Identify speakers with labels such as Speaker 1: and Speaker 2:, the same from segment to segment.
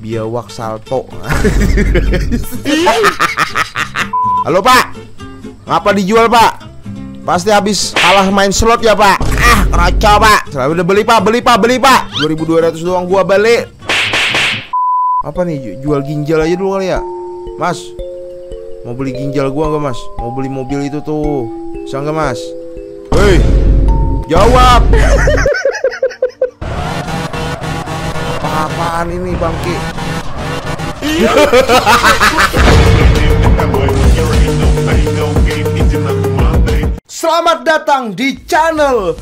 Speaker 1: biawak salto. Halo Pak, ngapa dijual Pak? Pasti habis kalah main slot ya Pak. Keraca Pak. Udah beli Pak, beli Pak, beli Pak. 2.200 doang gua balik. Apa nih, jual ginjal aja dulu kali ya Mas? Mau beli ginjal gua nggak Mas? Mau beli mobil itu tuh, bisa nggak Mas? Hei, jawab. Apaan ini bangke? Selamat datang di channel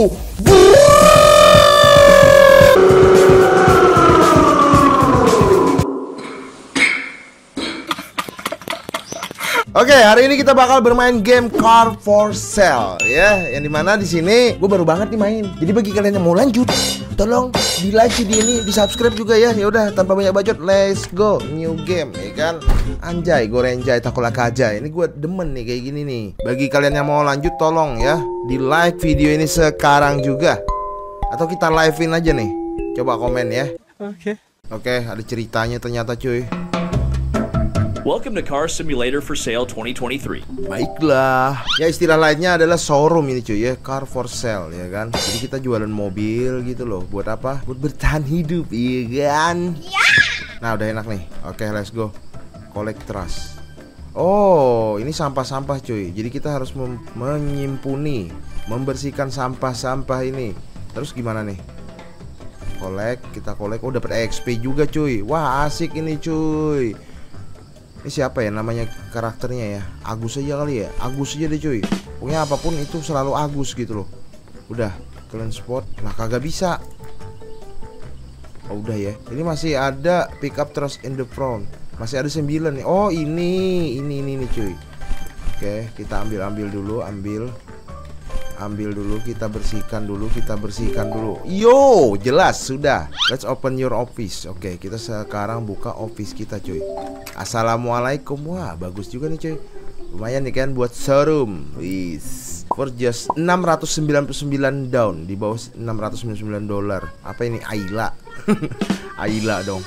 Speaker 1: Oke, hari ini kita bakal bermain game Car for Sale ya. Yang dimana di sini gue baru banget nih main. Jadi bagi kalian yang mau lanjut, tolong di like video ini, di subscribe juga ya. Ya udah, tanpa banyak bacot, let's go new game, ya kan? Anjay, gue renjay takola kaja. Ini gue demen nih kayak gini nih. Bagi kalian yang mau lanjut, tolong ya di like video ini sekarang juga. Atau kita live-in aja nih. Coba komen ya. Oke, ada ceritanya ternyata cuy.
Speaker 2: Welcome to Car Simulator for Sale 2023.
Speaker 1: Baiklah. Ya, istilah lainnya adalah showroom ini cuy ya, car for sale ya kan. Jadi kita jualan mobil gitu loh. Buat apa? Buat bertahan hidup, iya kan? Nah, udah enak nih. Oke, let's go. Collect trash. Oh, ini sampah-sampah cuy. Jadi kita harus menyimpuni, membersihkan sampah-sampah ini. Terus gimana nih? Collect, kita collect. Oh, dapat XP juga cuy. Wah, asik ini cuy. Ini siapa ya namanya karakternya ya? Agus aja kali ya? Agus aja deh cuy. Pokoknya apapun itu selalu Agus gitu loh. Udah, kalian spot. Nah, kagak bisa. Oh, udah ya. Ini masih ada pick up trust in the front. Masih ada 9 nih. Oh, ini nih cuy. Oke, kita ambil dulu, ambil dulu, kita bersihkan dulu, Yo, jelas sudah. Let's open your office. Oke, kita sekarang buka office kita cuy. Assalamualaikum. Wah, bagus juga nih cuy. Lumayan nih kan buat showroom. Wis. For just 699 down, di bawah 699 dolar. Apa ini? Ayla. Ayla dong.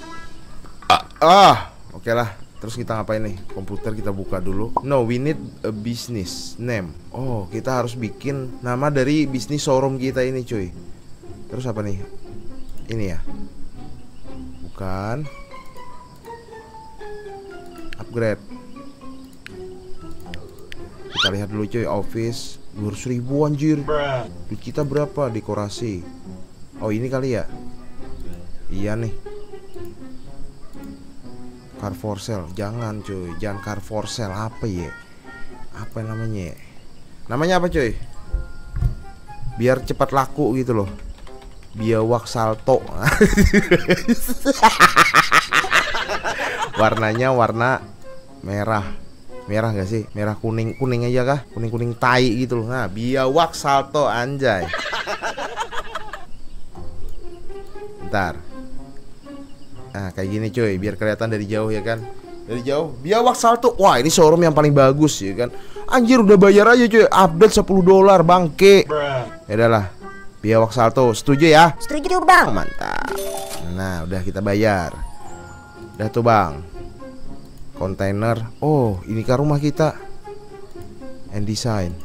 Speaker 1: Oke lah. Terus kita ngapain nih? Komputer kita buka dulu. No, we need a business name. Oh, kita harus bikin nama dari bisnis showroom kita ini cuy. Terus apa nih? Ini ya? Bukan. Upgrade. Kita lihat dulu cuy, office 200.000 anjir. Duit kita berapa? Dekorasi. Oh, ini kali ya? Iya nih. Car for sale, jangan cuy, jangan car for sale. Apa ya? Apa namanya ya? Namanya apa cuy? Biar cepat laku gitu loh. Biawak salto. Warnanya warna merah. Merah gak sih? Merah kuning, kuning aja kah? Kuning-kuning tai gitu loh. Nah, biawak salto anjay. Bentar. Nah, kayak gini cuy, biar kelihatan dari jauh ya kan. Dari jauh, biawak salto. Wah, ini showroom yang paling bagus ya kan. Anjir, udah bayar aja cuy. Update 10 dolar bangke. Ya udahlah. Biawak salto, setuju ya?
Speaker 3: Setuju bang.
Speaker 1: Mantap. Nah, udah kita bayar. Udah tuh bang. Kontainer. Oh, ini kan rumah kita. And design.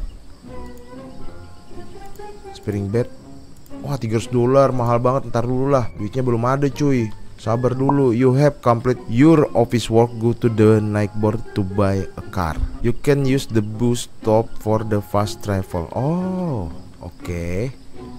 Speaker 1: Spring bed. Wah, 300 dolar, mahal banget. Ntar dulu lah, duitnya belum ada cuy. Sabar dulu. You have complete your office work. Go to the Nightboard to buy a car. You can use the bus stop for the fast travel. Oh, oke.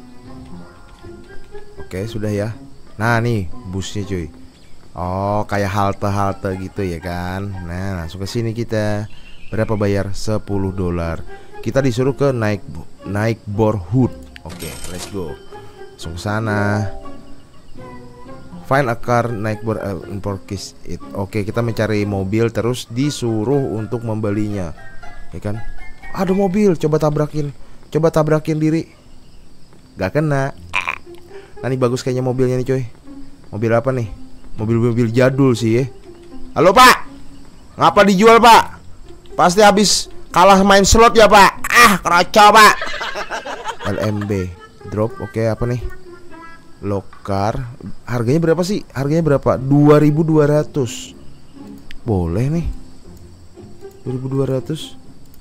Speaker 1: Oke, sudah ya. Nah, nih busnya cuy. Oh, kayak halte-halte gitu ya kan. Nah, langsung ke sini kita. Berapa bayar? 10 dolar. Kita disuruh ke Nightboard. Oke, let's go. Langsung ke sana. Find a car, Nightboard and purchase it. Oke, kita mencari mobil terus disuruh untuk membelinya. Ya kan? Ada mobil, coba tabrakin diri. Gak kena. Nah, ini bagus kayaknya mobilnya nih coy. Mobil apa nih? Mobil-mobil jadul sih ya. Halo Pak, ngapa dijual Pak? Pasti habis kalah main slot ya Pak. Keraca Pak. LMB drop. Oke, apa nih? Lokar. Harganya berapa sih? Harganya berapa? 2.200. Boleh nih. 2.200.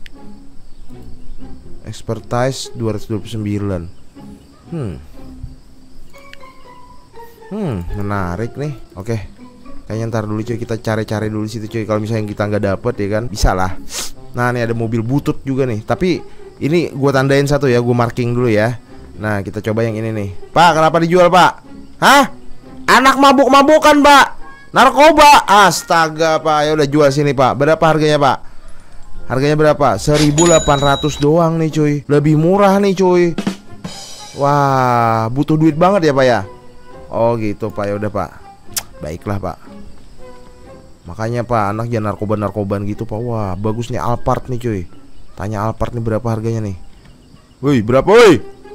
Speaker 1: Expertise 229. Menarik nih. Oke. Kayaknya ntar dulu cuy, kita cari-cari dulu situ cuy. Kalau misalnya kita nggak dapet ya kan, bisa lah. Nah nih ada mobil butut juga nih. Tapi ini gue tandain satu ya, gue marking dulu ya. Nah kita coba yang ini nih. Pak, kenapa dijual pak? Hah? Anak mabuk-mabukan pak, narkoba. Astaga pak, ya udah jual sini pak. Berapa harganya pak? Harganya berapa? 1.800 doang nih cuy. Lebih murah nih cuy. Wah, butuh duit banget ya pak ya. Oh gitu pak, ya udah pak. Baiklah pak. Makanya pak, anak jangan narkoban gitu pak. Wah bagus nih Alphard nih cuy. Tanya Alphard nih berapa harganya nih. Woi berapa woi?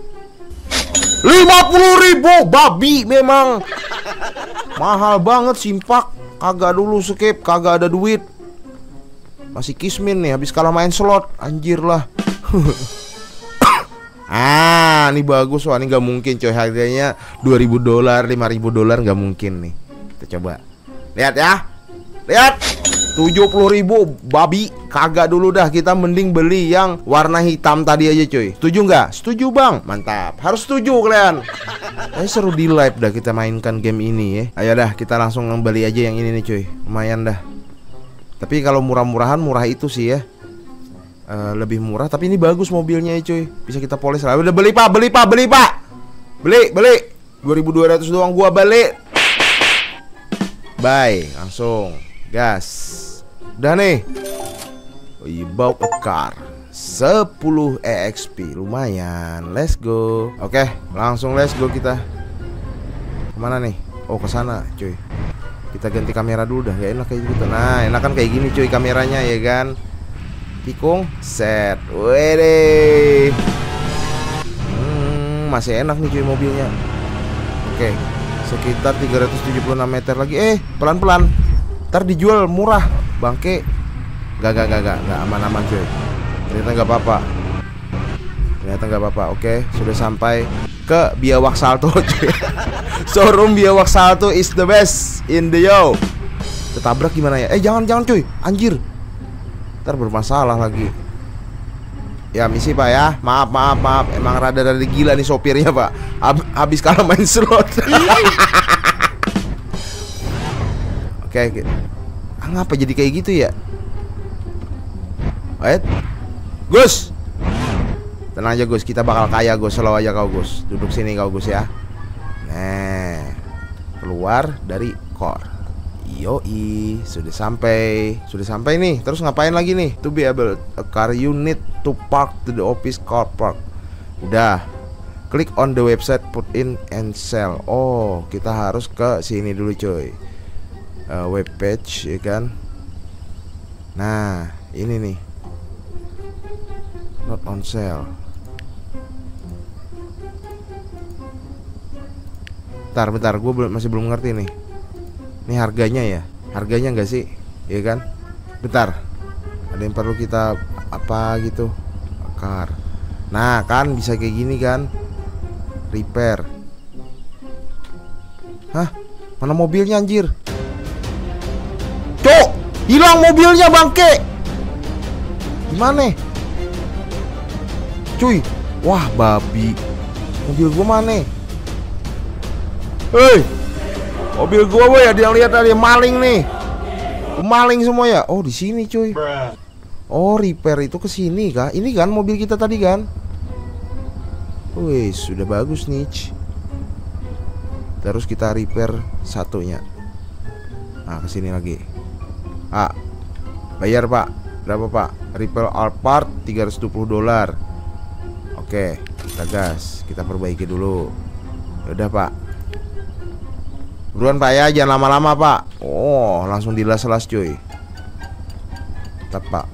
Speaker 1: 50.000. Babi memang. Mahal banget simpak. Kagak dulu skip, kagak ada duit. Masih kismin nih, habis kalah main slot. Anjir lah. Ah ini bagus. Wah ini gak mungkin coy. Harganya $2.000, $5.000 gak mungkin nih. Kita coba. Lihat ya. Lihat 70.000 babi. Kagak dulu dah, kita mending beli yang warna hitam tadi aja cuy. Setuju nggak? Setuju bang. Mantap. Harus setuju kalian. Seru di live dah kita mainkan game ini ya. Ayo dah kita langsung beli aja yang ini nih cuy. Lumayan dah. Tapi kalau murah-murahan, murah itu sih ya. Lebih murah. Tapi ini bagus mobilnya ya cuy. Bisa kita polis lah. Udah beli pak. Beli pak. Beli pak. Beli. 2.200 doang gua balik. Bye. Langsung gas. Udah nih. We bought a car 10 EXP. Lumayan. Let's go. Oke, langsung let's go kita. Kemana nih? Oh ke sana cuy. Kita ganti kamera dulu dah. Gak enak kayak gitu. Nah enak kan kayak gini cuy kameranya ya kan. Tikung set. Wede. Masih enak nih cuy mobilnya. Oke, sekitar 376 meter lagi. Pelan-pelan. Ntar dijual murah. Bangke. Gak aman-aman cuy. Ternyata gak apa-apa. Oke, sudah sampai ke Biawak Salto cuy. Showroom Biawak Salto is the best in the yo. Ketabrak gimana ya? Jangan cuy. Anjir. Ntar bermasalah lagi. Ya misi pak ya. Maaf. Emang rada-rada gila nih sopirnya pak. Habis kalah main slot. Oke. Ngapa jadi kayak gitu ya? Gus, tenang aja Gus, kita bakal kaya Gus. Slow aja kau Gus. Duduk sini kau Gus ya. Nah, keluar dari core. Yoi, sudah sampai nih. Terus ngapain lagi nih? To be able a car you need to park to the office car park. Udah. Klik on the website put in and sell. Oh, kita harus ke sini dulu coy. Web page ya kan. Nah, ini nih. Not on sale. Bentar, gue masih belum ngerti nih. Ini harganya ya? Harganya nggak sih? Iya kan? Bentar. Ada yang perlu kita apa gitu? Car. Nah kan bisa kayak gini kan? Repair. Hah? Mana mobilnya anjir? Cok! Hilang mobilnya bangke! Gimana? Cuy, wah babi. Mobil gua mana? Hei, mobil gua boy, ada yang lihat ada yang maling nih. Maling semua ya. Oh di sini cuy. Oh repair itu ke sini kah? Ini kan mobil kita tadi kan? Wih sudah bagus nih. Terus kita repair satunya. Nah kesini lagi. Bayar pak. Berapa pak? Repair all part $320. Oke, kita gas, kita perbaiki dulu. Udah pak. Buruan pak ya, jangan lama-lama pak. Oh, langsung dilas-las cuy. Tetap pak.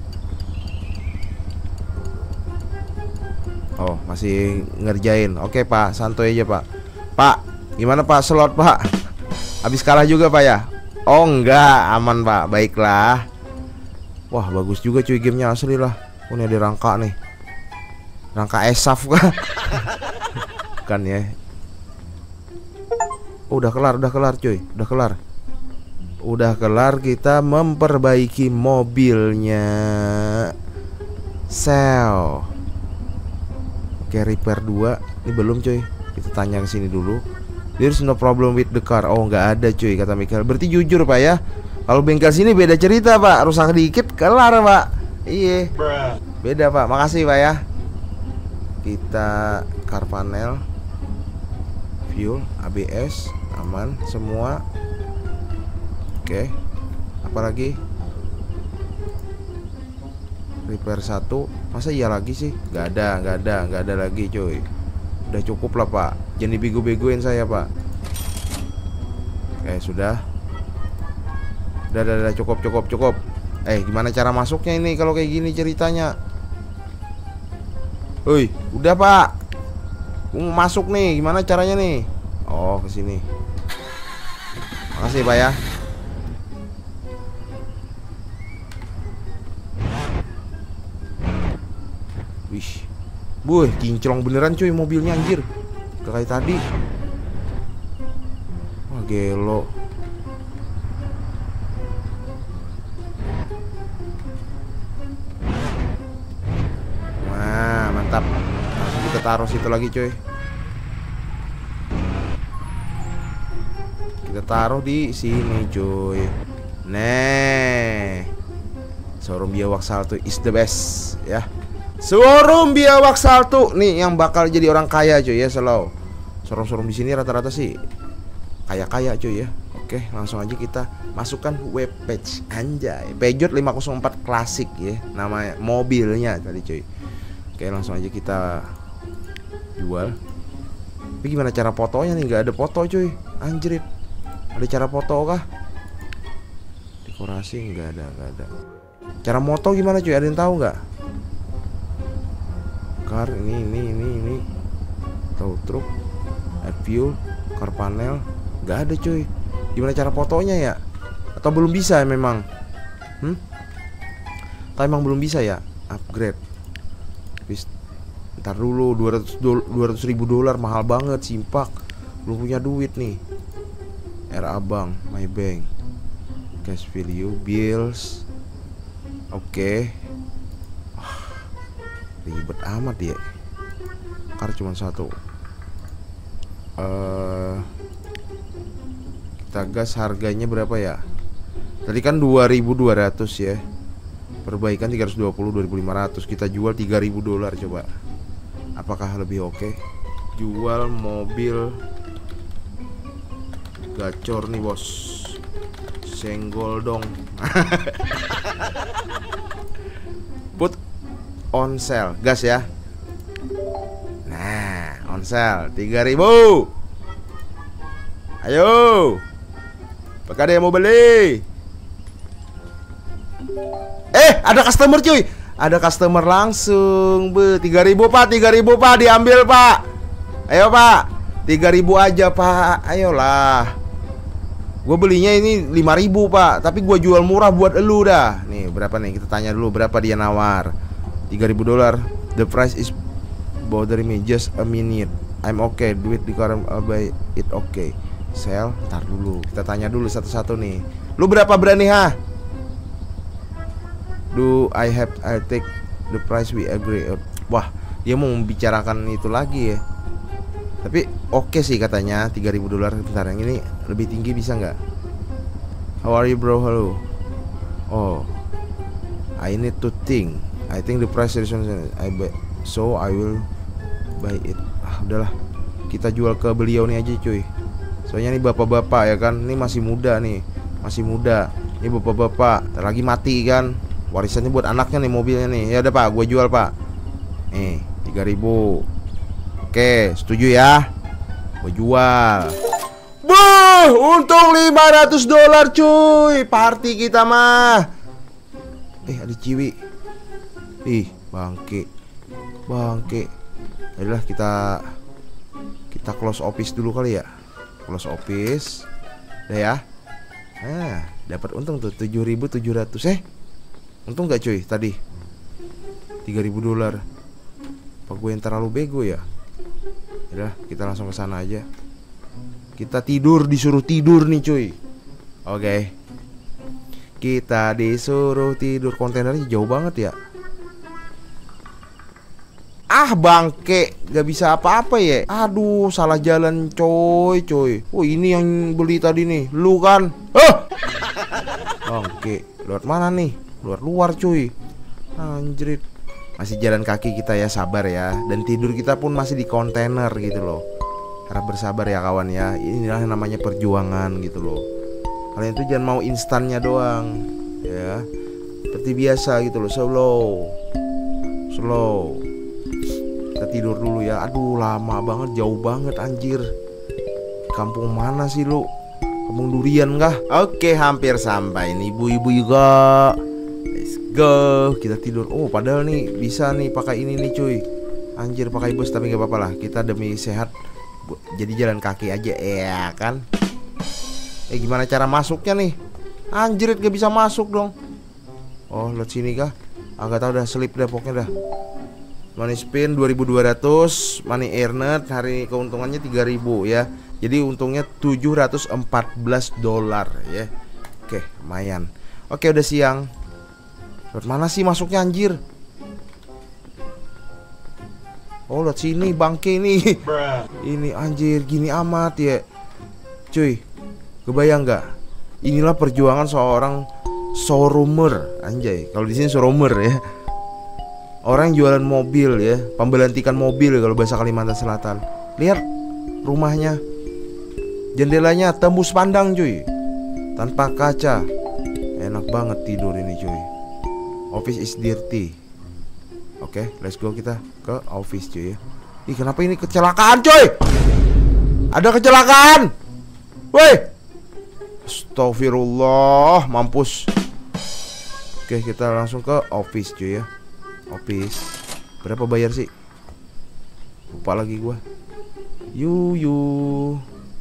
Speaker 1: Oh, masih ngerjain. Oke pak, santuy aja pak. Pak, gimana pak slot pak? Habis kalah juga pak ya? Oh enggak, aman pak, baiklah. Wah bagus juga cuy gamenya asli lah. Oh ini ada rangka nih. Rangka esaf kah? Kan ya. Oh, udah kelar cuy. Udah kelar kita memperbaiki mobilnya Sel. Oke, repair 2. Ini belum cuy. Kita tanya ke sini dulu. There's no problem with the car. Oh, nggak ada cuy kata Michael. Berarti jujur Pak ya. Kalau bengkel sini beda cerita Pak. Rusak dikit kelar Pak. Iya. Beda Pak. Makasih Pak ya. Kita car panel, fuel, ABS aman semua. Oke. Apalagi? Repair 1. Masa iya lagi sih? Gak ada lagi cuy. Udah cukup lah Pak. Jangan dibego-begoin saya Pak. Oke sudah. Udah cukup. Gimana cara masuknya ini kalau kayak gini ceritanya? Woi, udah Pak. Mau masuk nih, gimana caranya nih? Oh, ke sini. Makasih Pak ya. Wih. Buh, kinclong beneran cuy mobilnya anjir. Kayak tadi. Wah, gelo. Wah, mantap. Langsung kita taruh situ lagi cuy. Kita taruh di sini cuy. Nah, showroom biawak salto is the best ya. Showroom biawak salto nih yang bakal jadi orang kaya cuy ya, selalu. Showroom di sini rata-rata sih kaya-kaya cuy ya. Oke, langsung aja kita masukkan web page anjay. Peugeot 504 klasik ya, nama mobilnya tadi cuy. Oke, langsung aja kita jual. Tapi gimana cara fotonya nih? Nggak ada foto cuy. Anjrit. Ada cara foto kah? Dekorasi nggak ada. Cara moto gimana cuy? Ada yang tahu nggak? Car ini tow truck, fuel, car panel, nggak ada cuy. Gimana cara fotonya ya? Atau belum bisa ya memang? Atau emang belum bisa ya? Upgrade. Ntar dulu 200 ribu dolar mahal banget simpak. Belum punya duit nih. Abang, my bank, cash value, bills. Oke. Ribet amat ya. Kar cuma satu. Kita gas harganya berapa ya? Tadi kan 2.200 ya. Perbaikan 320, 2.500. Kita jual 3.000 dolar coba. Apakah lebih oke? Jual mobil gacor nih bos. Senggol dong. Put on sale, gas ya. Nah, on sale 3.000. Ayo. Apakah ada yang mau beli? Ada customer cuy. Ada customer langsung. 3.000 Pak, 3.000 Pak, diambil Pak. Ayo Pak, 3.000 aja Pak. Ayolah. Gue belinya ini 5.000 Pak, tapi gue jual murah buat elu dah. Nih berapa nih? Kita tanya dulu berapa dia nawar. 3.000 dolar. The price is bothering me just a minute. I'm okay. Do it di current buy it okay. Sell. Ntar dulu. Kita tanya dulu satu-satu nih. Lu berapa berani ha? Do I take the price we agree? Wah, dia mau membicarakan itu lagi ya. Tapi oke sih katanya 3.000 dolar. Bentar, yang ini lebih tinggi bisa nggak? How are you bro? Halo. Oh, I need to think. I think the price is I buy, so I will buy it. Udahlah, kita jual ke beliau nih aja cuy. Soalnya nih bapak-bapak ya kan, ini masih muda nih, masih muda. Ini bapak-bapak, ntar lagi mati kan. Warisannya buat anaknya nih mobilnya nih. Ya udah Pak, gue jual Pak. 3.000. Oke, setuju ya? Gue jual. Buh, untung 500 dolar cuy. Party kita mah. Ada ciwi. Bangke. Yaudah kita close office dulu kali ya. Close office. Udah ya. Dapat untung tuh 7.700. Untung gak cuy tadi 3.000 dolar. Apa gue yang terlalu bego ya? Udah, kita langsung ke sana aja. Kita tidur, disuruh tidur nih cuy. Oke. Kita disuruh tidur. Kontainernya jauh banget ya. Ah bangke, gak bisa apa-apa ya. Aduh salah jalan coy. Oh ini yang beli tadi nih, lu kan. Bangke, lewat mana nih? Luar cuy. Anjrit. Masih jalan kaki kita ya, sabar ya. Dan tidur kita pun masih di kontainer gitu loh. Harap bersabar ya kawan ya. Inilah yang namanya perjuangan gitu loh. Kalian tuh jangan mau instannya doang ya. Seperti biasa gitu loh, slow. Kita tidur dulu ya. Aduh lama banget, jauh banget anjir. Kampung mana sih lu? Kampung durian kah? Oke hampir sampai nih ibu-ibu juga. Let's go. Kita tidur. Oh padahal nih bisa nih pakai ini nih cuy. Anjir pakai bus tapi gak apa-apa lah. Kita demi sehat jadi jalan kaki aja ya kan. Gimana cara masuknya nih? Anjir gak bisa masuk dong. Oh lihat sini kah? Gak tau dah, slip dah pokoknya dah. Money spin 2200, money earned hari keuntungannya 3000 ya. Jadi untungnya 714 dolar ya. Oke, lumayan. Oke, udah siang. Lihat mana sih masuknya anjir? Oh, lihat sini bangke nih. Ini anjir gini amat ya. Cuy, kebayang nggak? Inilah perjuangan seorang showroomer, anjay. Kalau di sini showroomer ya. Orang yang jualan mobil ya, pembelantikan mobil kalau bahasa Kalimantan Selatan. Lihat rumahnya, jendelanya tembus pandang cuy, tanpa kaca. Enak banget tidur ini cuy. Office is dirty. Oke, let's go kita ke office cuy ya. Ih kenapa ini kecelakaan cuy? Ada kecelakaan. Woi, astagfirullah, mampus. Oke kita langsung ke office cuy ya. Office. Berapa bayar sih? Lupa lagi gua. Yuyu,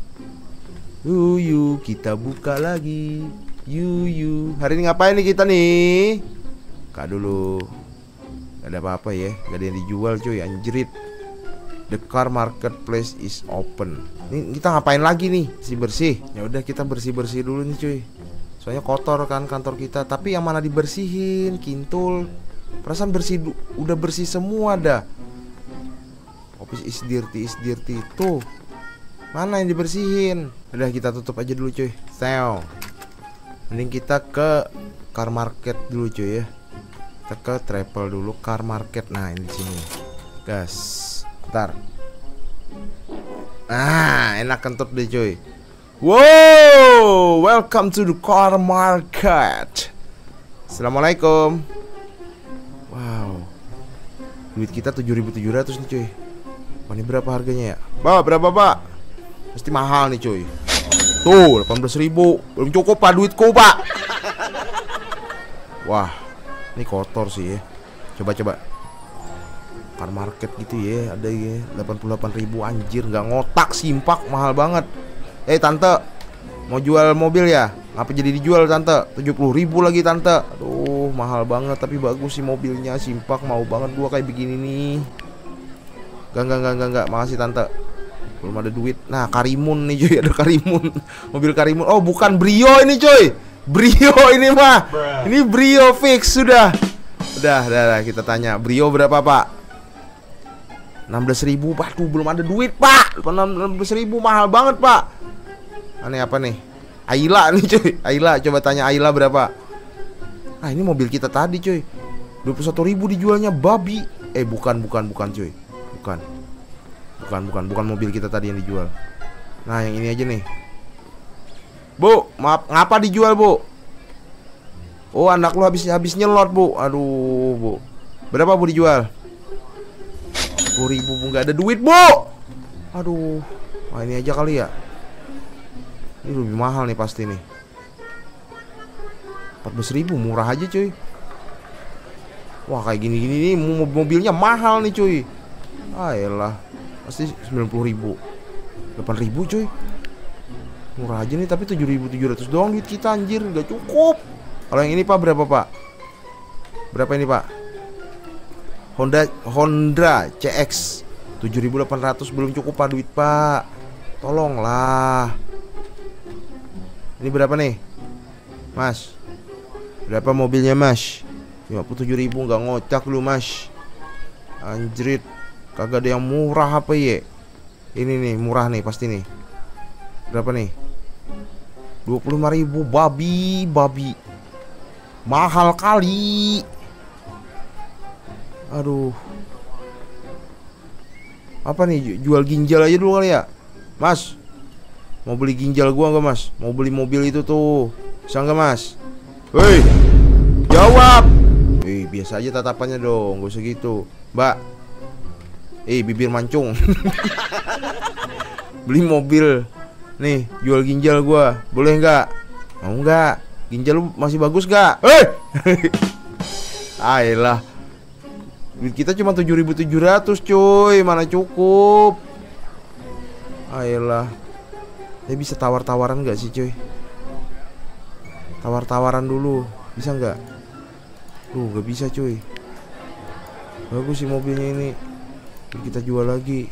Speaker 1: kita buka lagi. Yuyu. Hari ini ngapain nih kita nih? Kak dulu. Gak ada apa-apa ya. Gak ada yang dijual cuy. Anjrit. The car marketplace is open. Ini kita ngapain lagi nih? Bersih. Ya udah kita bersih-bersih dulu nih cuy. Soalnya kotor kan kantor kita. Tapi yang mana dibersihin? Kintul. Perasaan bersih, udah bersih semua dah. Office is dirty tuh. Mana yang dibersihin? Udah kita tutup aja dulu cuy. Sel. Mending kita ke car market dulu cuy ya. Kita ke travel dulu car market. Nah ini di sini. Gas. Bentar. Enak kentut deh cuy. Wow, welcome to the car market. Assalamualaikum. Wow. Duit kita 7.700 nih cuy. Wah, ini berapa harganya ya? Berapa pak? Pasti mahal nih cuy. Tuh 18.000. Belum cukup pak duitku pak. Wah, ini kotor sih ya. Coba car market gitu ya. Ada ya 88.000 anjir. Gak ngotak, simpak, mahal banget. Tante, mau jual mobil ya? Ngapa jadi dijual tante? 70.000 lagi tante. Aduh mahal banget tapi bagus sih mobilnya. Simpak, mau banget gua kayak begini nih. Enggak, makasih tante. Belum ada duit. Nah Karimun nih cuy, ada Karimun. Mobil Karimun. Oh bukan Brio ini cuy. Brio ini mah. Ini Brio fix sudah. Udah kita tanya Brio berapa pak? 16.000 pak. Tuh belum ada duit pak. 16.000 mahal banget pak. Aneh apa nih? Ayla nih cuy. Ayla, coba tanya Ayla berapa? Ini mobil kita tadi cuy. 21.000 dijualnya babi. Bukan cuy. Bukan mobil kita tadi yang dijual. Nah yang ini aja nih. Bu, maaf, ngapa dijual bu? Oh anak lu habis nyelot bu. Aduh bu. Berapa bu dijual? 10.000 bu, nggak ada duit bu. Aduh. Wah ini aja kali ya. Ini lebih mahal nih pasti nih. 14.000 murah aja cuy. Wah kayak gini-gini nih mobilnya mahal nih cuy. Elah. Pasti 90.000. 8.000 cuy. Murah aja nih tapi 7.700 doang duit kita anjir. Gak cukup. Kalau yang ini pak berapa pak? Berapa ini pak? Honda CX 7.800 belum cukup pak duit pak. Tolonglah. Ini berapa nih, Mas? Berapa mobilnya, Mas? 57.000, nggak ngocak lu, Mas. Anjrit, kagak ada yang murah apa ye? Ini nih, murah nih pasti nih. Berapa nih? 25.000, babi. Mahal kali. Aduh. Apa nih, jual ginjal aja dulu kali ya, Mas? Mau beli ginjal gua nggak, Mas? Mau beli mobil itu tuh, bisa nggak, Mas? Hei, jawab. Biasa aja tatapannya dong, gak usah gitu, Mbak. Bibir mancung. Beli mobil nih, jual ginjal gua, boleh nggak? Mau nggak? Ginjal lu masih bagus nggak? Ayolah, duit kita cuma 7.700 cuy, mana cukup. Ayolah, ya bisa tawar-tawaran nggak sih cuy? Tawar-tawaran dulu, bisa nggak? Gak bisa cuy. Bagus sih mobilnya ini, kita jual lagi.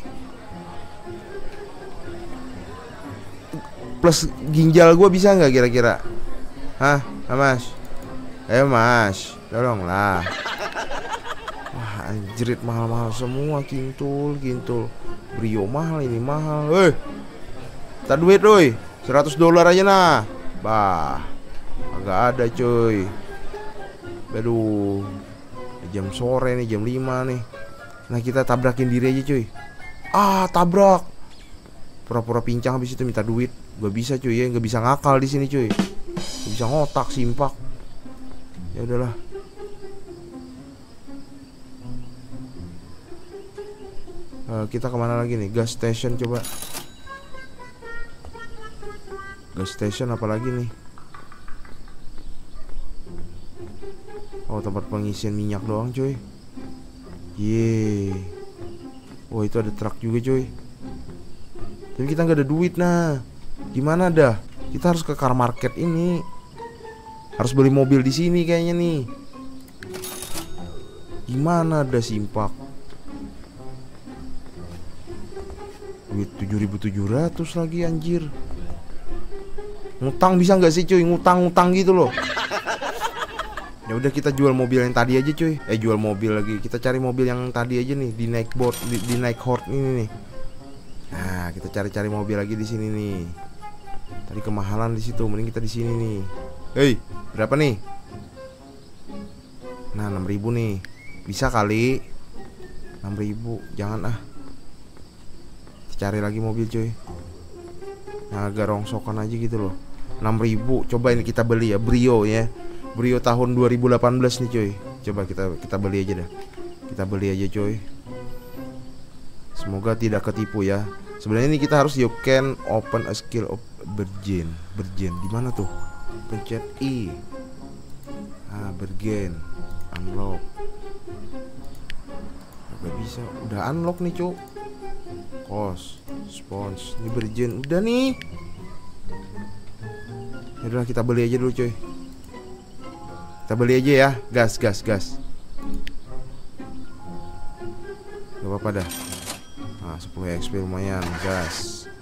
Speaker 1: Plus ginjal gua bisa nggak kira-kira? Hah, Mas? Ayo Mas, tolonglah. Wah anjrit, mahal-mahal semua. Kintul. Brio mahal, ini mahal. Kita duit doi, $100 aja nah. Bah, agak ada cuy. Aduh, jam sore nih, jam 5 nih. Nah kita tabrakin diri aja cuy. Tabrak. Pura-pura pincang, habis itu minta duit. Gak bisa cuy ya, gak bisa ngakal di sini cuy. Gak bisa ngotak, simpak. Ya udahlah. Kita kemana lagi nih? Gas station coba. Gas station apa lagi nih? Oh, tempat pengisian minyak doang cuy. Oh, itu ada truk juga cuy. Tapi kita nggak ada duit. Nah, gimana dah? Kita harus ke car market ini. Harus beli mobil di sini kayaknya nih. Gimana dah, simpak? Duit 7.700 lagi anjir. Ngutang bisa nggak sih cuy? Ngutang gitu loh. Ya udah, kita jual mobil yang tadi aja cuy. Jual mobil lagi. Kita cari mobil yang tadi aja nih, di naik board, di naik horde ini nih. Nah, kita cari mobil lagi di sini nih. Tadi kemahalan di situ, mending kita di sini nih. Berapa nih? Nah, 6.000 nih. Bisa kali. 6.000, jangan Cari lagi mobil cuy. Nah, agak rongsokan aja gitu loh. 6.000. Coba ini kita beli ya, Brio ya. Brio tahun 2018 nih cuy. Coba kita beli aja dah. Kita beli aja cuy. Semoga tidak ketipu ya. Sebenarnya ini kita harus, you can open a skill of Bergen. Di mana tuh? Pencet I. Bergen. Unlock. Gak bisa. Udah unlock nih cuy. Kos, spons, ini Bergen. Udah nih. Yaudah, kita beli aja dulu cuy. Kita beli aja ya. Gas. Gak apa-apa dah. 10 XP lumayan. Gas.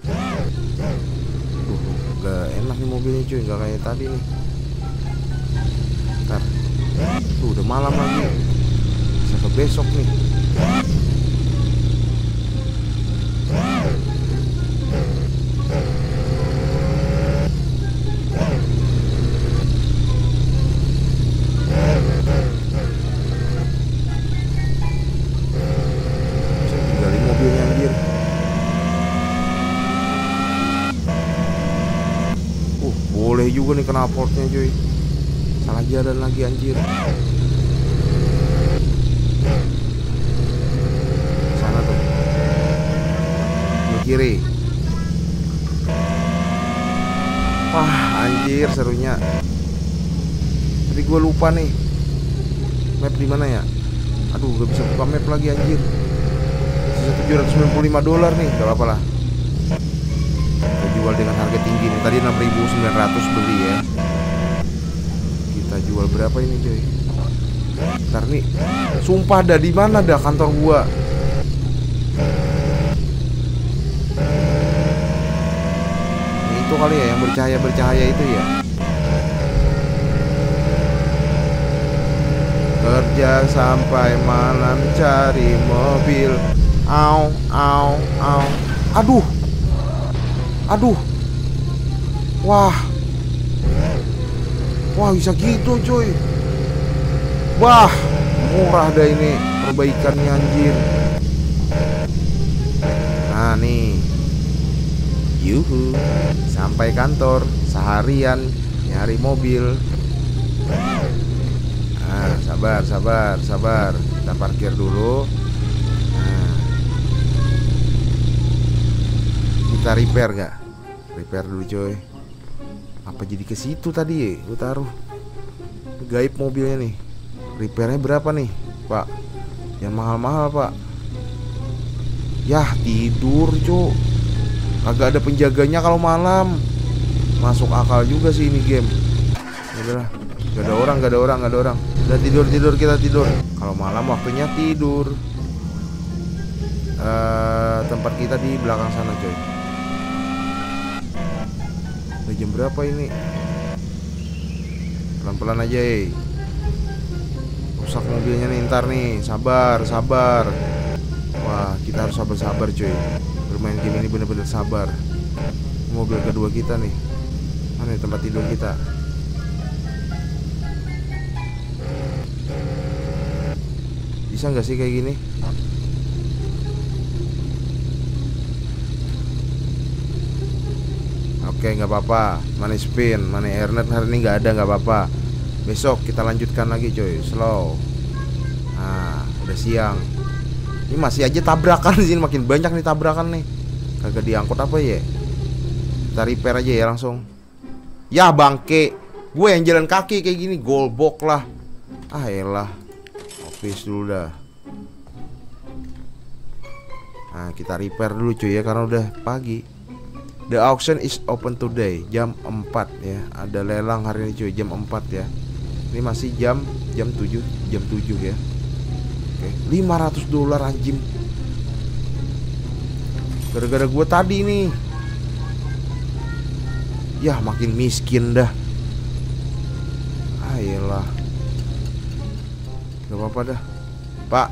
Speaker 1: Gak enak nih mobilnya cuy, gak kayak tadi nih. Ntar. Tuh udah malam lagi. Bisa ke besok nih. Boleh juga nih kena portnya cuy. Salah jalan lagi anjir. Sana tuh, di kiri. Wah anjir, serunya. Tapi gue lupa nih map di mana ya. Aduh, gak bisa buka map lagi anjir. Sisa $795 nih, gak apa-apa lah. Kita jual dengan harga tinggi nih. Tadi 6.900 beli ya. Kita jual berapa ini coy? Ntar nih, sumpah dah, di mana dah kantor gua? itu kali ya, yang bercahaya itu ya. Kerja sampai malam cari mobil. Au, au, au. Aduh. Aduh. Wah. Wah, bisa gitu cuy. Wah, murah dah ini perbaikannya anjir. Nah nih. Yuhu. Sampai kantor seharian nyari mobil. Nah, sabar. Kita parkir dulu. Nah. Kita repair gak? Repair dulu coy. Apa jadi ke situ tadi ya? Gue taruh. Gaib mobilnya nih. Repairnya berapa nih, Pak? Yang mahal-mahal, Pak. Yah, tidur, Cuk. Kagak ada penjaganya kalau malam. Masuk akal juga sih ini game. Udahlah. Gak ada orang. Udah tidur kita tidur. Kalau malam waktunya tidur. Tempat kita di belakang sana, coy. Udah jam berapa ini? Pelan-pelan aja, rusak mobilnya nih ntar nih. Sabar. Wah, kita harus sabar coy. Bermain game ini bener-bener sabar. Mobil kedua kita nih. Mana nih tempat tidur kita? Bisa nggak sih kayak gini? Oke, nggak apa-apa. Money spin, money earnet hari ini nggak ada, nggak apa-apa. Besok kita lanjutkan lagi coy, slow. Nah, udah siang. Ini masih aja tabrakan sih, makin banyak nih tabrakan nih. Kagak diangkut apa ya? Kita repair aja ya langsung. Ya bangke, gue yang jalan kaki kayak gini, golbok lah. Ah elah. Office dulu dah. Nah, kita repair dulu cuy ya, karena udah pagi. The auction is open today, jam 4 ya. Ada lelang hari ini cuy, jam 4 ya. Ini masih jam 7 ya. Oke, $500 anjing. Gara-gara gue tadi nih. Yah, makin miskin dah. Ayolah. Gak apa-apa dah. Pak,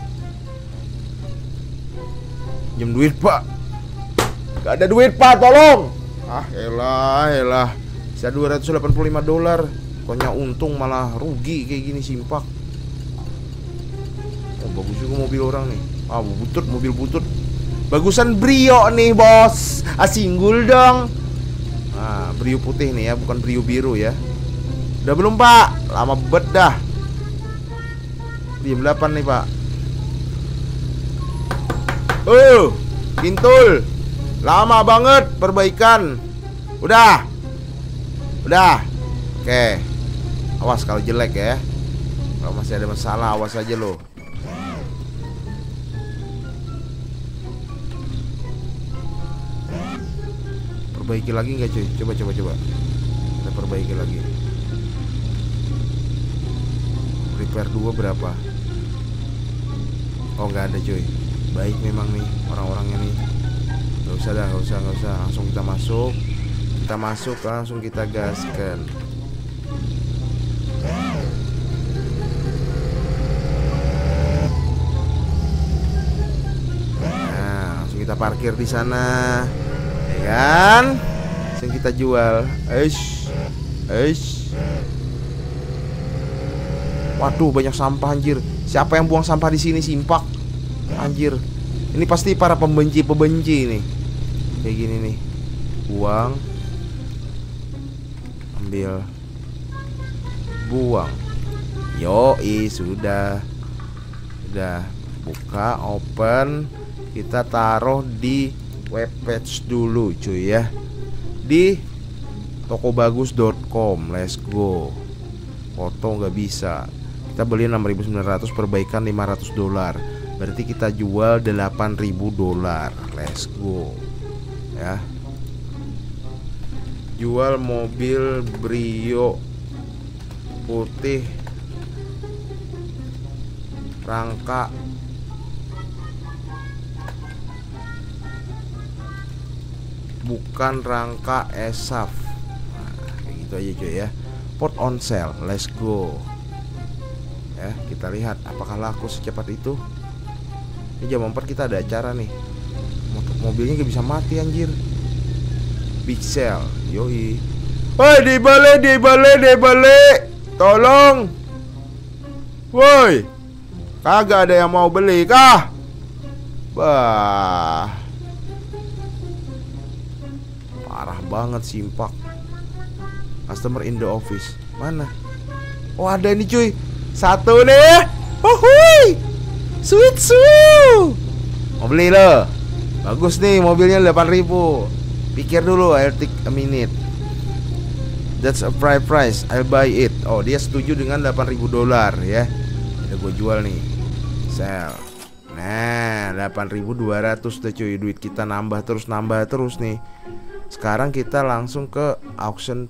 Speaker 1: jam duit pak. Gak ada duit pak, tolong. Ah elah. Bisa $285. Pokoknya untung malah rugi kayak gini, simpak. Oh bagus juga mobil orang nih. Ah mobil butut. Bagusan Brio nih bos. Singgul dong. Nah Brio putih nih ya, bukan Brio biru ya. Udah belum pak? Lama bet dah. Jam 8 nih pak. Pintul. Lama banget perbaikan. Udah. Oke. Awas kalau jelek ya. Kalau masih ada masalah awas aja lo. Perbaiki lagi nggak cuy? Coba. Kita perbaiki lagi. Repair 2 berapa? Oh nggak ada cuy. Baik memang nih orang-orangnya nih. Nggak usah. Langsung kita masuk. Langsung kita gaskan. Nah, langsung kita parkir di sana. Ya kan? Langsung kita jual. Waduh, banyak sampah anjir. Siapa yang buang sampah di sini, simpak? Anjir. Ini pasti para pembenci nih. Kayak gini nih. Buang. Ambil. Buang. Yoi, sudah. Buka, open. Kita taruh di webpage dulu cuy ya. Di tokobagus.com. Let's go. Foto nggak bisa. Kita beli 6.900, perbaikan $500. Berarti kita jual $8.000. Let's go. Ya. Jual mobil Brio putih rangka bukan rangka ESAF. Nah, kayak gitu aja cuy ya. Port on sale, let's go. Ya, kita lihat apakah laku secepat itu. Ini jam 4 kita ada acara nih. Mobilnya gak bisa mati anjir. Big sale, yoi. Woi, dibalik. Tolong. Woi. Kagak ada yang mau beli kah? Bah. Parah banget simpak. Customer in the office. Mana? Oh, ada nih cuy. Satu nih. Wuhui. Sweet su. Mau beli lo? Bagus nih mobilnya 8.000. Pikir dulu, I'll take a minute. That's a price, I'll buy it. Oh, dia setuju dengan 8.000 dolar ya. Udah gue jual nih. Sell. Nah, 8.200 udah cuy. Duit kita nambah terus nih. Sekarang kita langsung ke auction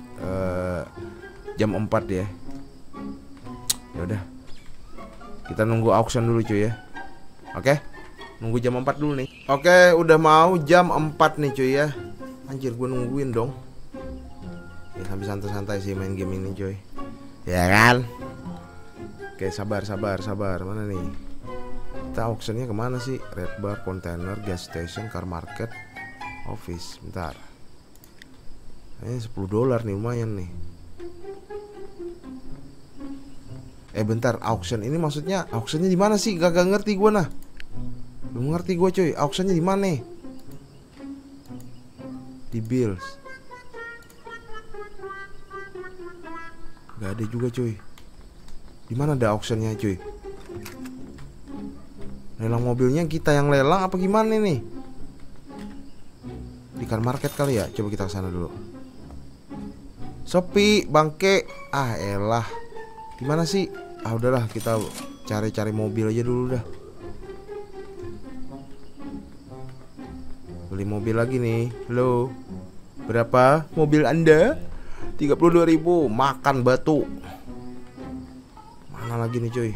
Speaker 1: jam 4 ya. Ya udah. Kita nunggu auction dulu cuy ya. Oke? Nunggu jam 4 dulu nih. Oke, udah mau jam 4 nih cuy ya. Anjir, gue nungguin dong. Ya sambil santai-santai sih main game ini cuy. Ya kan? Oke, sabar. Mana nih? Kita auctionnya kemana sih? Red bar, container, gas station, car market, office. Bentar. Ini 10 dolar nih, lumayan nih. Bentar, auction ini maksudnya auctionnya di mana sih? Gak ngerti gue nah. Belum ngerti gue cuy. Auctionnya di mana? Di bills. Gak ada juga cuy. Di mana ada auctionnya cuy? Lelang mobilnya kita yang lelang apa gimana nih? Di car market kali ya. Coba kita kesana dulu. Sepi bangke. Ah elah. Gimana sih? Ah udahlah, kita cari-cari mobil aja dulu dah. Beli mobil lagi nih. Halo. Berapa mobil Anda? 32.000. Makan batu. Mana lagi nih cuy?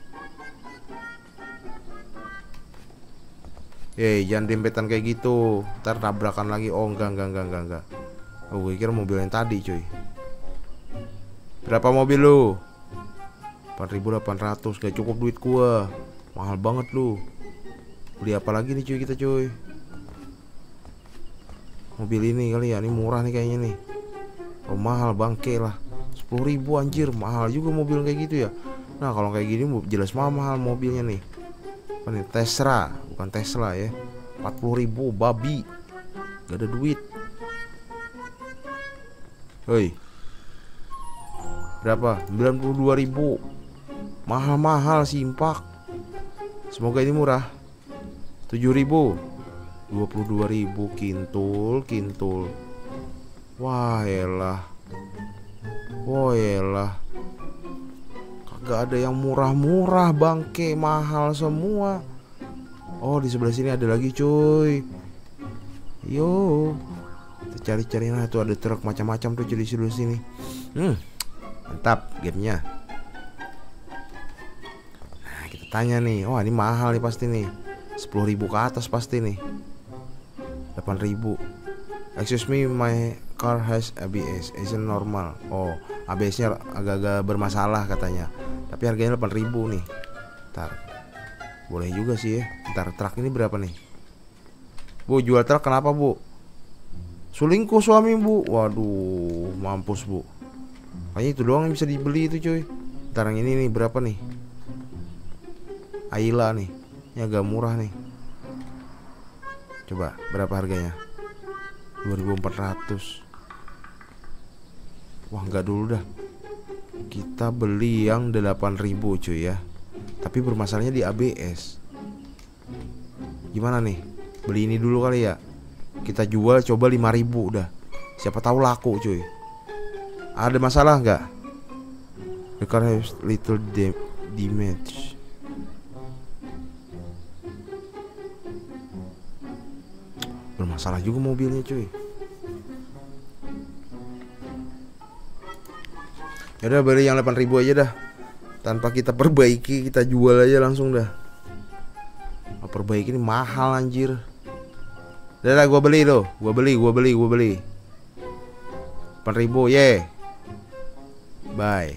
Speaker 1: Jangan dempetan kayak gitu. Ntar tabrakan lagi. Oh enggak. Oh gue kira mobil yang tadi cuy. Berapa mobil lu? 4.800. Gak cukup duit gua. Mahal banget lu. Beli apa lagi nih cuy kita cuy? Mobil ini kali ya. Ini murah nih kayaknya nih. Oh mahal bangke lah. 10.000 anjir. Mahal juga mobil kayak gitu ya. Nah kalau kayak gini jelas mahal mobilnya nih. Apa nih? Tesla. Bukan Tesla ya. 40.000 babi. Gak ada duit. Hoi. Berapa? 92.000. Mahal-mahal simpak. Semoga ini murah. 7.000. 22.000. Kintul. Wah elah. Kagak ada yang murah-murah bangke. Mahal semua. Oh di sebelah sini ada lagi cuy. Yo. Kita cari-cari. Nah tuh ada truk macam-macam tuh di sebelah sini. Mantap gamenya. Nah kita tanya nih. Oh ini mahal nih pasti nih. 10.000 ke atas pasti nih. 8.000. Excuse me, my car has ABS. Isn't normal. Oh ABS-nya agak-agak bermasalah katanya. Tapi harganya 8.000 nih. Ntar. Boleh juga sih ya. Ntar truk ini berapa nih? Bu jual truk kenapa bu? Selingkuh suami bu. Waduh mampus bu. Kayaknya itu doang yang bisa dibeli itu cuy. Ntar yang ini nih berapa nih? Ayla nih. Ini agak murah nih. Coba berapa harganya? 2.400. Wah enggak dulu dah. Kita beli yang 8.000 cuy ya. Tapi bermasalahnya di ABS. Gimana nih? Beli ini dulu kali ya. Kita jual coba 5.000 udah. Siapa tahu laku cuy. Ada masalah nggak? The car has little damage. Bermasalah juga mobilnya cuy. Yaudah beli yang 8.000 aja dah. Tanpa kita perbaiki, kita jual aja langsung dah. Perbaiki ini mahal anjir. Udah gua beli loh. Gua beli. 8.000 ye. Bye.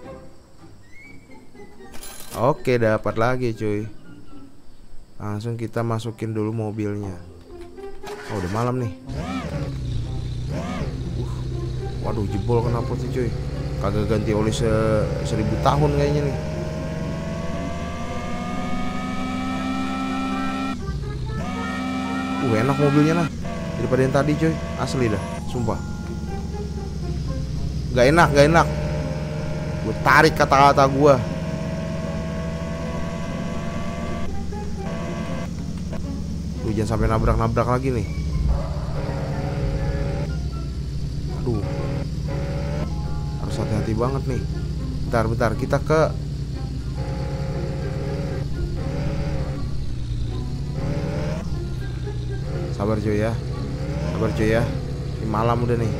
Speaker 1: Oke, dapat lagi cuy. Langsung kita masukin dulu mobilnya. Oh, udah malam nih. Waduh, jebol kenapa sih cuy? Kagak ganti oli 1000 tahun kayaknya nih. Enak mobilnya lah daripada yang tadi cuy. Asli dah, sumpah. Gak enak. Gue tarik kata-kata gue. Lu jangan sampai nabrak-nabrak lagi nih. Aduh, harus hati-hati banget nih. Bentar, kita ke Sabar cuy ya. Ini malam udah nih.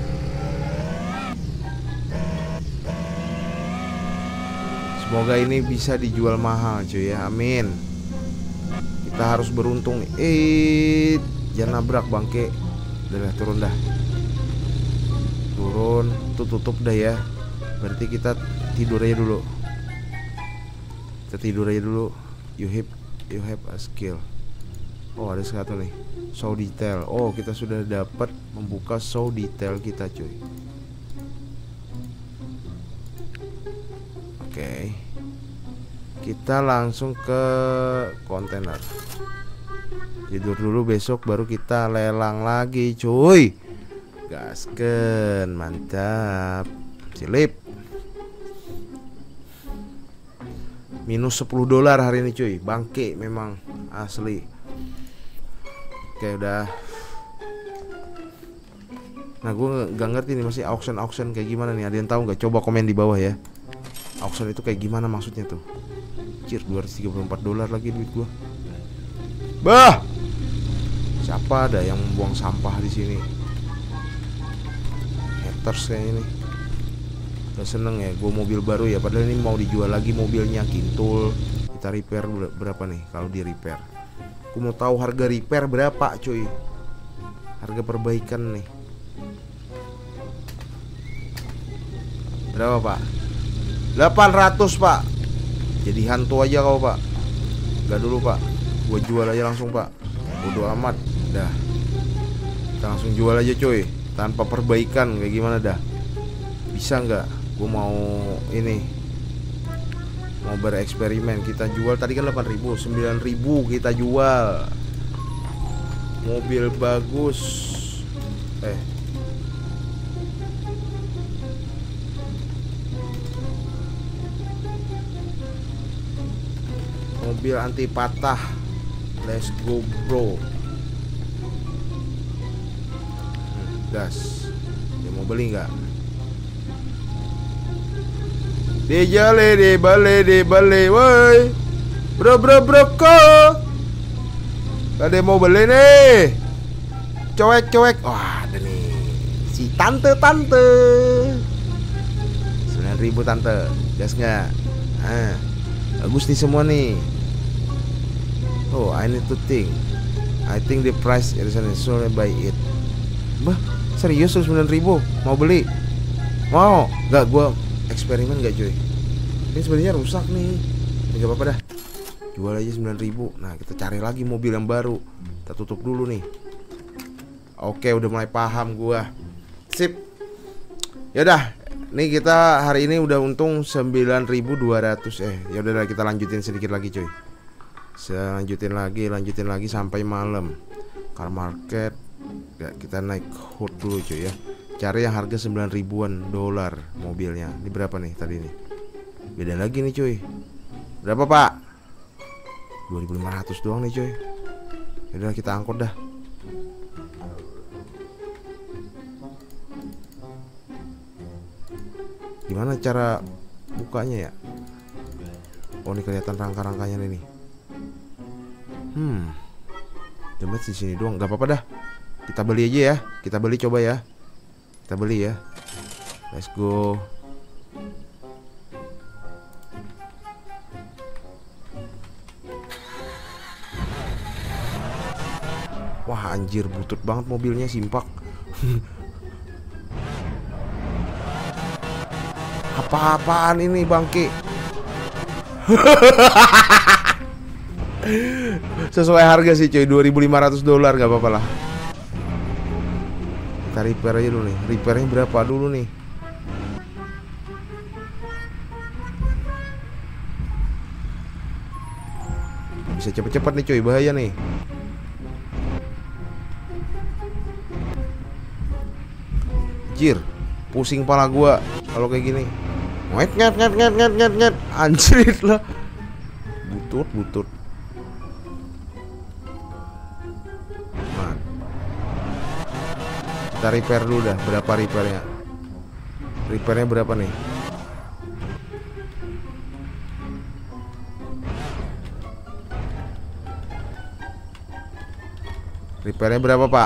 Speaker 1: Semoga ini bisa dijual mahal cuy ya. Amin. Kita harus beruntung. Jangan nabrak bangke. Udah turun dah. Turun. Tutup dah ya. Berarti kita tidur aja dulu. You have a skill. Oh, ada satu nih. Show detail. Oh, kita sudah dapat membuka show detail kita cuy. Oke. Kita langsung ke kontainer. Tidur dulu, besok baru kita lelang lagi cuy. Gasken, mantap. Silip. Minus $10 hari ini cuy. Bangke memang asli. Oke, udah. Nah, gue gak ngerti nih masih auction kayak gimana nih. Ada yang tahu nggak? Coba komen di bawah ya. Auction itu kayak gimana maksudnya tuh? Cir, $234 lagi duit gue. Bah! Siapa ada yang buang sampah di sini? Haters kayaknya nih. Udah seneng ya, gue mobil baru ya. Padahal ini mau dijual lagi mobilnya, kintul. Kita repair berapa nih kalau di repair? Aku mau tahu harga repair berapa cuy. Harga perbaikan nih. Berapa pak? 800 pak. Jadi hantu aja kau pak. Gak dulu pak. Gue jual aja langsung pak. Bodo amat. Dah. Kita langsung jual aja cuy. Tanpa perbaikan kayak gimana dah. Bisa nggak? Gue mau ini. Mau bereksperimen. Kita jual tadi kan 8.000, 9.000 kita jual. Mobil bagus. Mobil anti patah. Let's go bro. Gas. Dia mau beli nggak? Dibeli, woi. Bro kok. Ada yang mau beli nih. Coek. Wah, ada nih. Si tante. 9.000 tante. Gas nggak? Bagus nih semua nih. Oh, I need to think. I think the price is so I buy it. Bah, serius tuh 9.000 mau beli? Mau? Nggak, gua eksperimen gak cuy. Ini sebenarnya rusak nih. Gak apa-apa dah. Jual aja 9.000. Nah, kita cari lagi mobil yang baru. Kita tutup dulu nih. Oke, udah mulai paham gua. Sip. Yaudah, nih kita hari ini udah untung 9.200. Ya udah kita lanjutin sedikit lagi cuy. Lanjutin lagi sampai malam. Car market. Ya, kita naik hood dulu cuy ya. Cari yang harga 9.000-an dolar mobilnya. Ini berapa nih tadi nih? Beda lagi nih cuy. Berapa pak? 2.500 doang nih cuy. Yaudah kita angkut dah. Gimana cara bukanya ya? Oh, ini kelihatan rangka-rangkanya nih. Demet di sini doang. Gak apa-apa dah. Kita beli aja ya. Kita beli coba ya. Kita beli ya. Let's go. Wah, Wah anjir, butut banget mobilnya, simpak. Apa-apaan ini bangke. Sesuai harga sih coy, $2.500, gak apa-apa lah. Kita repair aja dulu nih. Repairnya berapa dulu nih? Bisa cepet-cepet nih coy, bahaya nih. Anjir, pusing pala gua kalau kayak gini. Nget. Anjir lah. Butut. Man. Kita repair dulu dah. Berapa repairnya? Repairnya berapa nih? Repairnya berapa pak?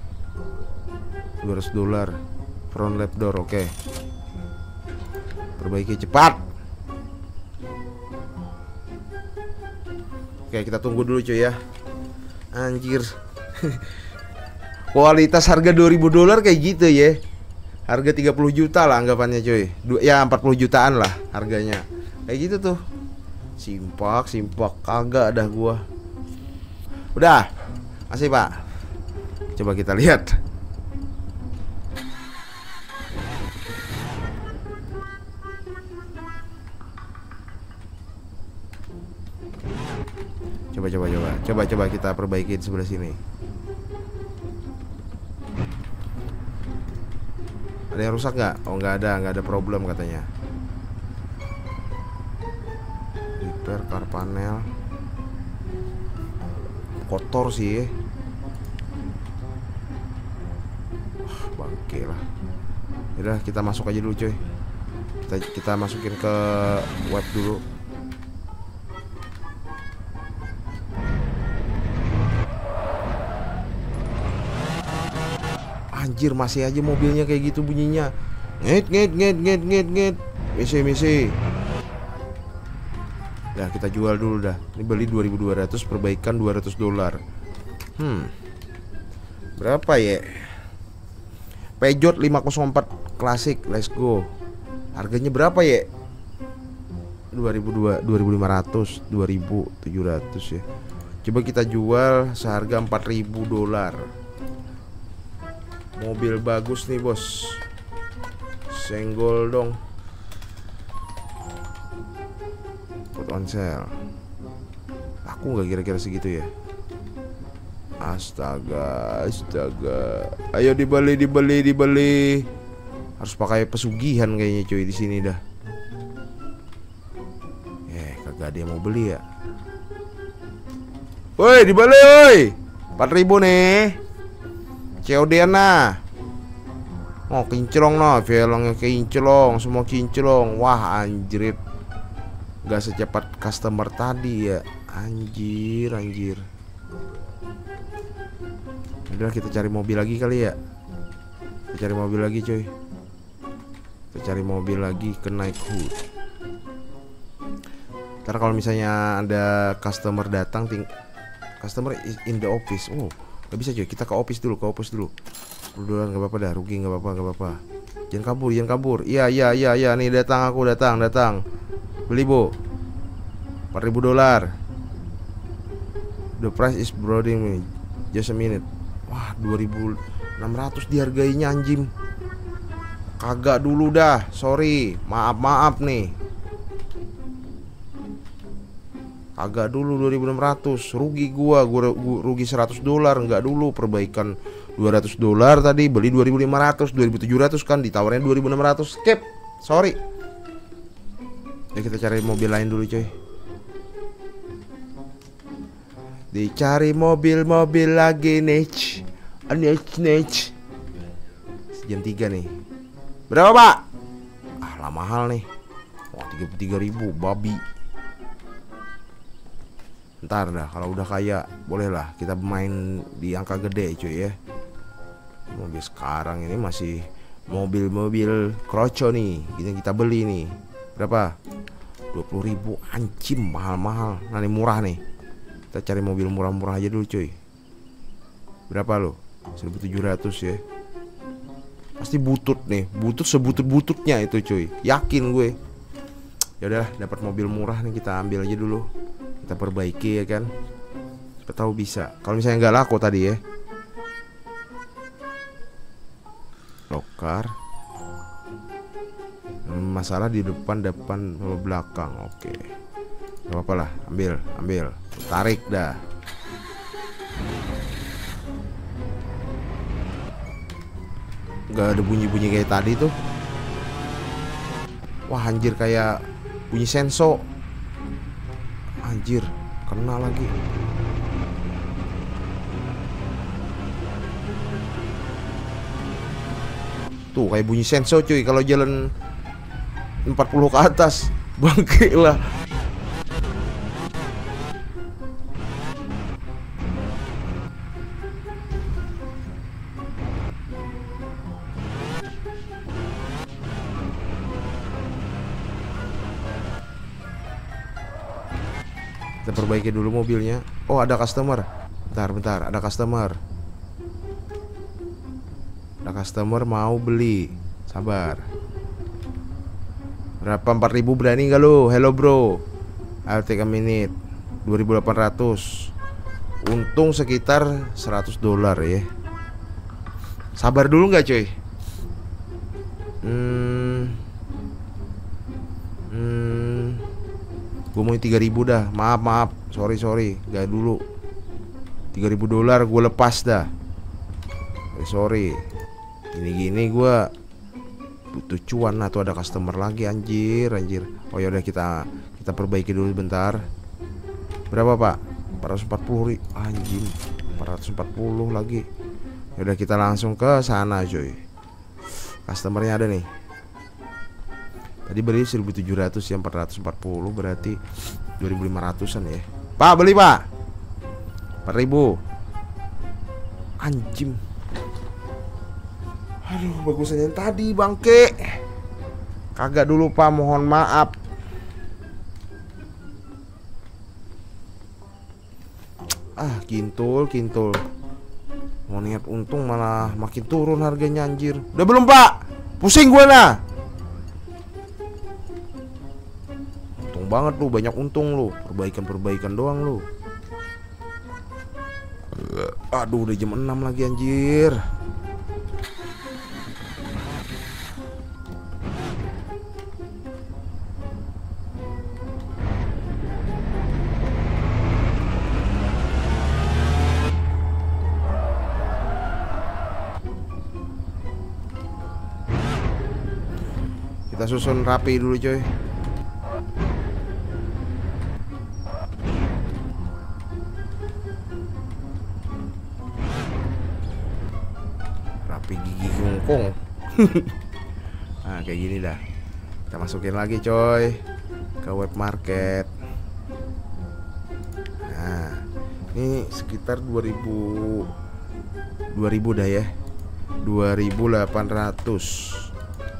Speaker 1: $200. Front lap door, oke. Perbaiki cepat. Oke, kita tunggu dulu cuy ya. Anjir. Kualitas harga $2.000 kayak gitu ya. Harga 30 juta lah anggapannya cuy. Ya 40 jutaan lah harganya. Kayak gitu tuh. Simpak kagak dah gua. Udah. Masih pak. Coba kita lihat. Coba kita perbaikin sebelah sini. Ada yang rusak nggak? Oh nggak ada problem katanya. Repair car panel. Kotor sih. Bangke lah. Udah kita masuk aja dulu coy. Kita masukin ke web dulu. Anjir, masih aja mobilnya kayak gitu bunyinya. Nget. Misi. Nah, kita jual dulu dah. Ini beli 2.200, perbaikan $200. Berapa ya? Peugeot 504 klasik, let's go. Harganya berapa ya? 2.500, 2.700 ya. Coba kita jual seharga $4.000. Mobil bagus nih bos. Senggol dong. Put on sale. Aku nggak kira-kira segitu ya. Astaga. Ayo dibeli. Harus pakai pesugihan kayaknya cuy di sini dah. Kagak ada yang mau beli ya. Woi, dibeli woi. 4.000 nih. COD-an nah. Oh kinclong nah, velgnya kinclong, semua kinclong. Wah anjrit. Gak secepat customer tadi ya. Anjir. Udah kita cari mobil lagi kali ya. Kita cari mobil lagi coy. Kita cari mobil lagi ke naik hood. Ntar kalau misalnya ada customer datang, customer is in the office. Oh gak bisa coy, kita ke office dulu. Udah gak apa-apa dah, rugi gak apa-apa. Jangan kabur. Iya, nih datang. Beli bu, $4.000. The price is brooding me. Just a minute. Wah 2.600 dihargainya anjing. Kagak dulu dah, sorry. Maaf nih. Agak dulu 2.600. Rugi gua rugi $100. Enggak dulu, perbaikan $200 tadi, beli 2.500, 2.700 kan, ditawarin 2.600. Skip. Sorry. Ya kita cari mobil lain dulu coy. Dicari mobil lagi Nech. Jam 3 nih. Berapa pak? Lah mahal nih. Wah 33.000 babi. Ntar dah kalau udah kaya bolehlah kita main di angka gede cuy ya. Mobil sekarang ini masih mobil kroco nih, kita beli nih. Berapa? 20.000 anjim, mahal-mahal. Nah ini murah nih. Kita cari mobil murah-murah aja dulu cuy. Berapa lo? 1.700 ya. Pasti butut nih, butut sebutut-bututnya itu cuy. Yakin gue. Ya udah, dapat mobil murah nih, kita ambil aja dulu. Kita perbaiki ya kan. Siapa tahu bisa. Kalau misalnya nggak laku tadi ya. Lokar. Masalah di depan belakang. Oke. Gak apa-apa lah, ambil. Tarik dah. Gak ada bunyi-bunyi kayak tadi tuh. Wah anjir, kayak bunyi senso. Anjir, kena lagi. Tuh kayak bunyi senso cuy kalau jalan 40 ke atas. Bangke lah. Kita perbaiki dulu mobilnya. Oh ada customer. Bentar, ada customer. Ada customer mau beli. Sabar. Berapa? 4.000 berani gak lu? Hello bro, I'll take a minute. 2.800. Untung sekitar $100 ya. Sabar dulu gak cuy? Gue mau 3.000 dah. Maaf. Sorry. Gak dulu. $3.000 gue lepas dah. Sorry. Gini gue butuh cuan. Nah tuh ada customer lagi anjir. Oh yaudah kita perbaiki dulu bentar. Berapa pak? 440 anjing. 440 lagi. Yaudah kita langsung ke sana coy. Customernya ada nih. Tadi beli 1.700 ya, 440 berarti 2.500an ya. Pak beli pak 4.000. Anjing. Aduh bagusan yang tadi bangke. Kagak dulu pak, mohon maaf. Kintul. Mau niat untung malah makin turun harganya anjir. Udah belum pak? Pusing gue nah. Untung banget lu, banyak untung lu. Perbaikan doang lu. Aduh udah jam 6 lagi anjir. Kita susun rapi dulu coy. Rapi gigi kungkung. Nah kayak gini dah. Kita masukin lagi coy ke web market. Nah ini sekitar 2000 dah ya. 2.800.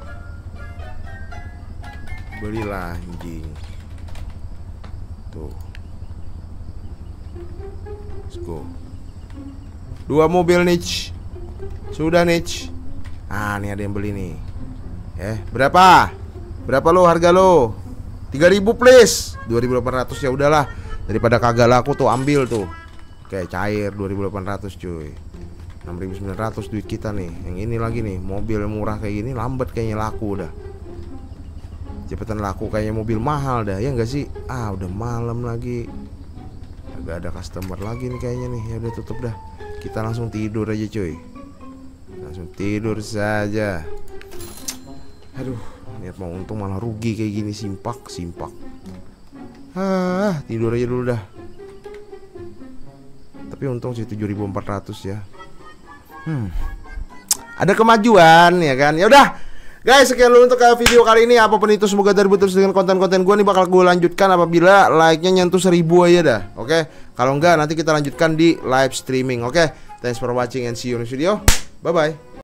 Speaker 1: Belilah anjing. Tuh. Let's go. 2 mobil niche. Sudah niche. Ah, nih ada yang beli nih. Berapa? Berapa lo harga lo? 3.000 please. 2.800 ya udahlah. Daripada kagak laku tuh ambil tuh. Oke, cair 2.800 cuy. 6.900 duit kita nih. Yang ini lagi nih, mobil murah kayak gini lambat kayaknya laku udah. Cepetan laku kayaknya mobil mahal dah, ya enggak sih? Udah malam lagi. Agak ada customer lagi nih kayaknya nih. Ya udah tutup dah. Kita langsung tidur aja cuy. Langsung tidur saja. Aduh, niat mau untung malah rugi kayak gini, simpak. Tidur aja dulu dah. Tapi untung sih 7.400 ya. Ada kemajuan ya kan. Ya udah. Guys, sekian dulu untuk video kali ini. Apapun itu semoga terus dengan konten-konten gue nih bakal gue lanjutkan apabila like-nya nyentuh 1.000 aja dah. Oke. Kalau enggak nanti kita lanjutkan di live streaming. Oke. Thanks for watching and see you in the video. Bye bye.